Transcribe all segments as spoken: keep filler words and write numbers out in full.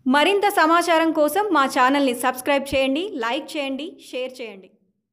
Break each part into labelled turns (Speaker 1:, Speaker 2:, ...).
Speaker 1: మరింత సమాచారం కోసం మా ఛానల్ని సబ్స్క్రైబ్ చేయండి, లైక్ చేయండి, షేర్ చేయండి.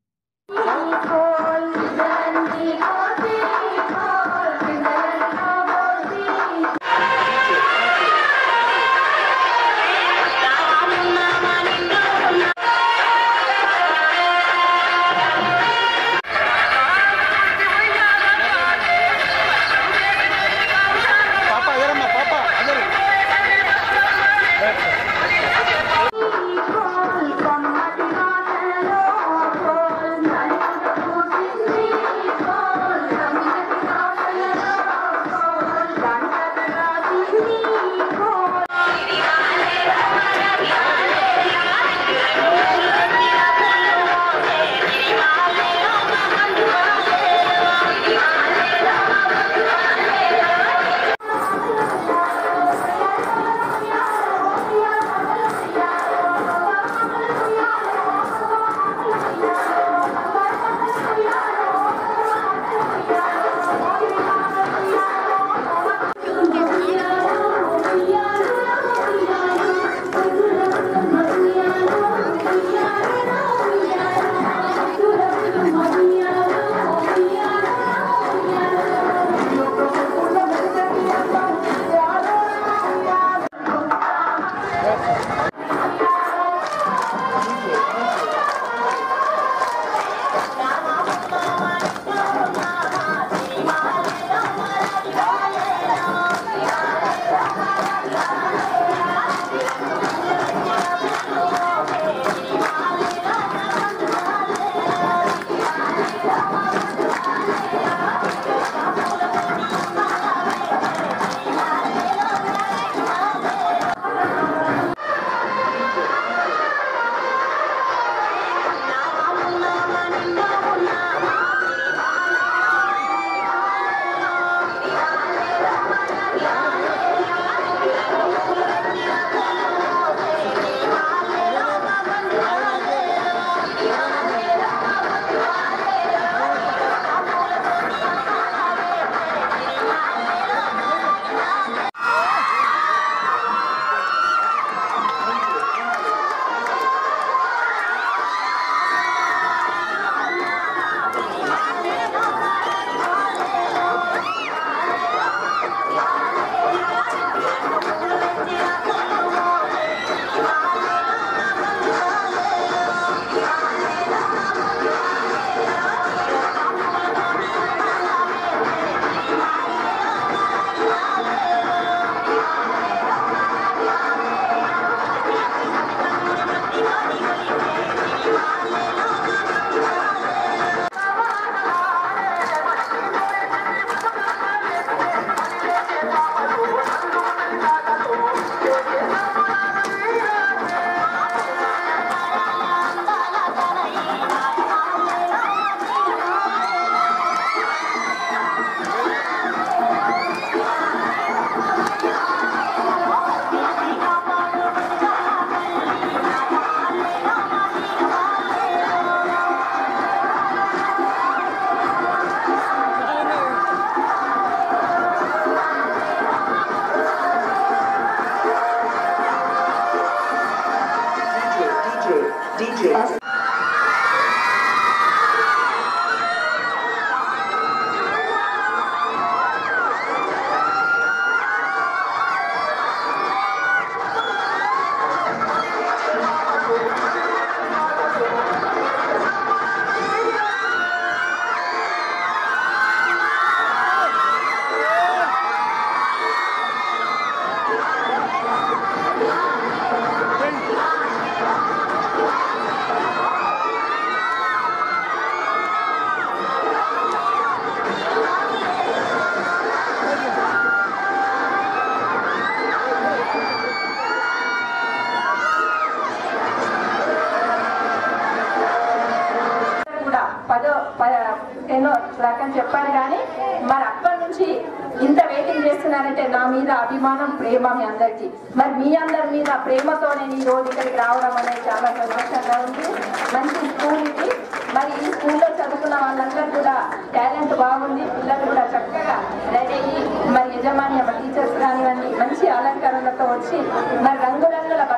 Speaker 2: ఎన్నో రకం చెప్పాను కానీ మరి అప్పటి నుంచి ఇంత వెయిటింగ్ చేస్తున్నారంటే నా మీద అభిమానం, ప్రేమ మీ అందరికీ. మరి మీ అందరి మీద ప్రేమతో నేను ఈ రోజు ఇక్కడికి రావడం అనేది చాలా సంతోషంగా ఉంది. మంచి స్కూల్ ఇది. మరి ఈ స్కూల్లో చదువుకున్న వాళ్ళందరూ కూడా టాలెంట్ బాగుంది. పిల్లలు కూడా చక్కగా రెడీ అయ్యి మరి యజమాని టీచర్స్ కానివ్వండి మంచి అలంకరణలతో వచ్చి మరి రంగురంగుల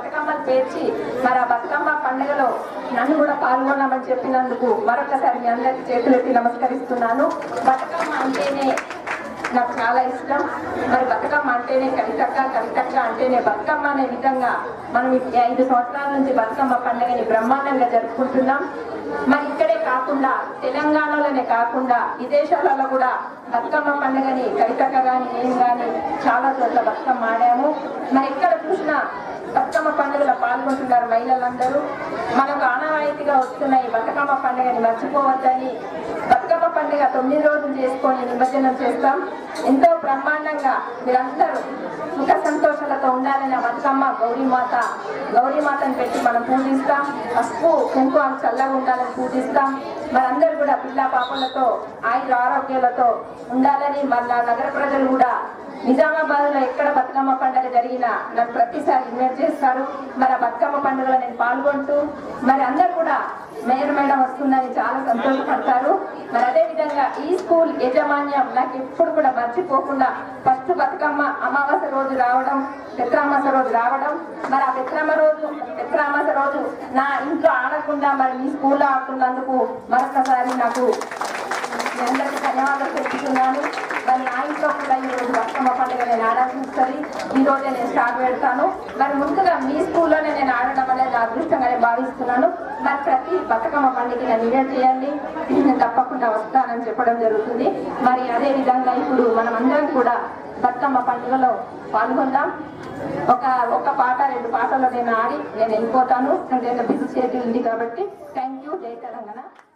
Speaker 2: పేర్చి మరి ఆ బతుకమ్మ పండుగలో నన్ను కూడా పాల్గొన్నామని చెప్పినందుకు మరొకసారి మీ అందరికి చేతులెత్తి నమస్కరిస్తున్నాను. బతుకమ్మ అంటేనే నాకు చాలా ఇష్టం. మరి బతుకమ్మ అంటేనే కవితక్క, కవితక్క అంటేనే బతుకమ్మ అనే విధంగా మనం ఈ ఐదు సంవత్సరాల నుంచి బతుకమ్మ పండుగని బ్రహ్మాండంగా జరుపుకుంటున్నాం. మరి ఇక్కడే కాకుండా తెలంగాణలోనే కాకుండా విదేశాలలో కూడా బతుకమ్మ పండుగని కవితక్క కానీ నేను కానీ చాలా చోట్ల బతుకమ్మ ఆడాము. మరి ఎక్కడ చూసినా బతుకమ్మ పండుగలో పాల్గొంటున్నారు మహిళలందరూ. మనకు ఆనవాయితీగా వస్తున్న ఈ బతుకమ్మ పండుగని మర్చిపోవద్దని బతుకమ్మ పండుగ తొమ్మిది రోజులు చేసుకొని నిమజ్జనం చేస్తాం. ఎంతో బ్రహ్మాండంగా మీరందరూ సుఖ సంతోషాలతో ఉండాలని బతుకమ్మ గౌరీమాత గౌరీమాతను పెట్టి మనం పూజిస్తాం. పసుపు కుంకుమలు చల్లగా ఉండాలని పూజిస్తాం. మనందరూ కూడా పిల్ల పాపలతో ఆయుర ఆరోగ్యాలతో ఉండాలని మరి నా నగర ప్రజలు కూడా నిజామాబాద్ లో ఎక్కడ బతుకమ్మ పండుగ జరిగినా నన్ను ప్రతిసారి ఇన్వైట్ చేస్తారు. మరి ఆ బతుకమ్మ పండుగలో నేను పాల్గొంటూ మరి అందరు కూడా మేయర్ మేడం వస్తుందని చాలా సంతోషపడతారు. మరి అదే విధంగా ఈ స్కూల్ యాజమాన్యం నాకు ఎప్పుడు కూడా మర్చిపోకుండా ఫస్ట్ బతుకమ్మ అమావాస్య రోజు రావడం, పిత్రామాస రోజు రావడం, మరి ఆ పిత్రామ రోజు పిత్రామాస రోజు నా ఇంట్లో ఆడకుండా మరి మీ స్కూల్లో ఆడుతున్నందుకు మరొకసారి నాకు మీ అందరికీ ధన్యవాదాలు తెలుపుతున్నాను. మరి నా ఇంట్లో కూడా ఈ రోజు బతుకమ్మ పండుగ నేను ఆడాల్సి వస్తుంది. ఈ రోజే నేను స్టార్ట్ పెడతాను. మరి ముందుగా మీ స్కూల్లోనే నేను ఆడడం అనేది నా అదృష్టంగా నేను భావిస్తున్నాను. మరి ప్రతి బతుకమ్మ పండుగ నేను ఇన్వైట్ చేయండి, నేను తప్పకుండా వస్తానని చెప్పడం జరుగుతుంది. మరి అదే విధంగా ఇప్పుడు మనం అందరం కూడా బతుకమ్మ పండుగలో పాల్గొందాం. ఒక ఒక పాట రెండు పాటలు నేను ఆడి నేను వెళ్ళిపోతాను. నేను బిజీ షెడ్యూల్ ఉంది కాబట్టి. Thank you. జై తెలంగాణ.